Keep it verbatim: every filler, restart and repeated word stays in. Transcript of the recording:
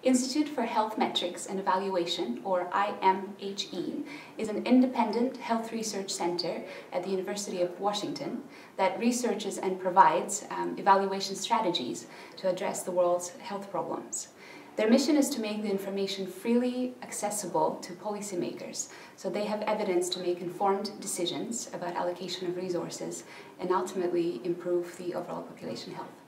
Institute for Health Metrics and Evaluation, or I M H E, is an independent health research center at the University of Washington that researches and provides um, evaluation strategies to address the world's health problems. Their mission is to make the information freely accessible to policymakers so they have evidence to make informed decisions about allocation of resources and ultimately improve the overall population health.